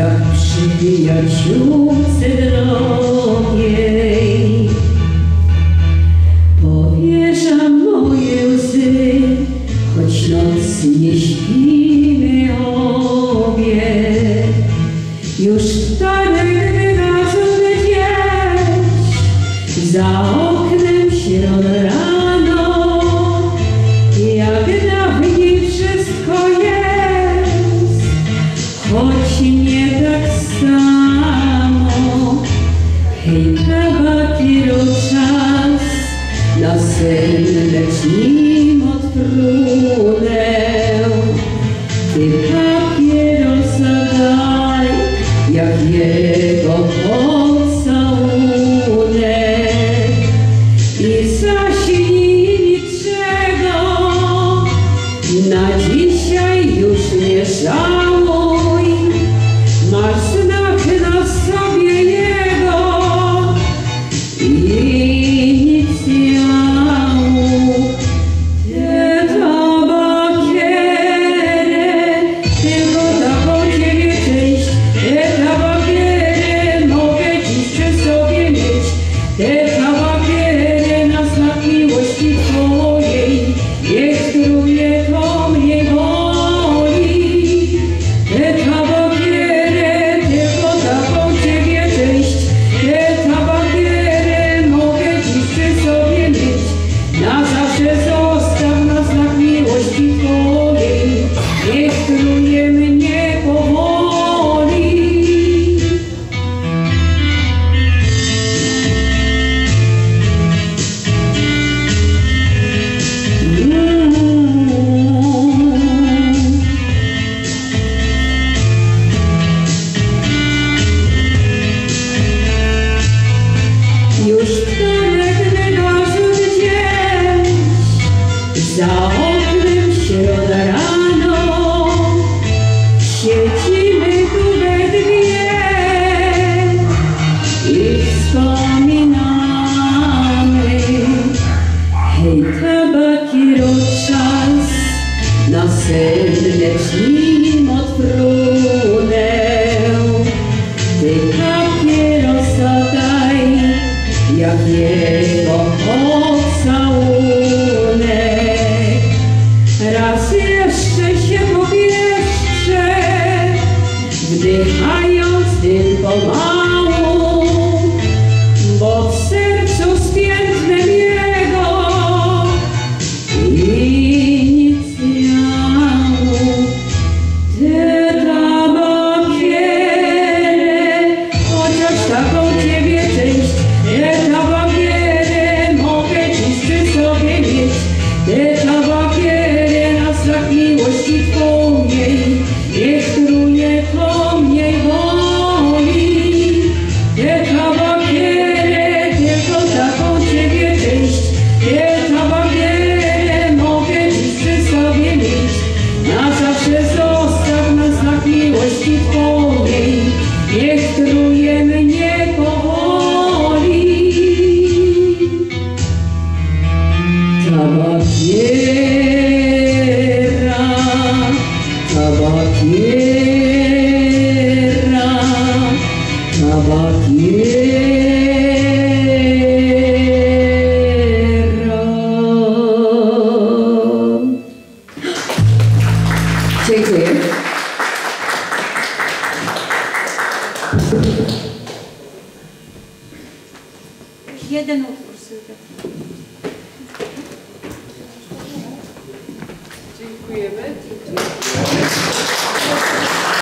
jak przyjaciółce drogiej. Powierzam moje łzy, choć noc nie śpimy obie. Już wtorek wyrażony gdzieś, za oknem środa rano, jak dawniej wszystko jest, choć nie tak samo. Hej, tabakiero, czas na sen, lecz nim odfrunę. Ty papierosa daj, jak jego pocałunek. I zaśnij niczego, na dzisiaj już nie żałuj. Masz znak na sobie jego inicjału. Te tabakiery, tylko taką ciebie część. Te tabakiery mogę dziś przy sobie mieć. Te tabakiery na znak miłości twojej, niech truje to mnie boli. Te tabakiery, tylko taką ciebie część. Te tabakiery mogę dziś przy sobie mieć. Na zawsze zostaw na znak miłości twojej, niech truje mnie powoli. Już wtorek wyrażony dzień, za oknem środa rano, siedzimy tu we dwie i wspominamy. Hej, tabakiero, czas na sen, lecz nim odfrunę. Ty papierosa daj, jak jego pocałunek. Raz jeszcze się powieszczę, wdychając dym pomału, bo w sercu spiętnem jego inicjału. Te tabakiery, chociaż taką ciebie część. Te tabakiery mogę dziś przy sobie mieć. Te tabakiery na znak miłości twojej, niech truje to mnie boli. Te tabakiery, tylko taką ciebie część. Te tabakiery mogę dziś przy sobie mieć. Na zawsze zostaw na znak miłości twojej, niech truje mnie powoli. Tabakiera, tabakiera, tabakiera. Dziękuję. Jeden utwór, Sylwia. Dziękujemy.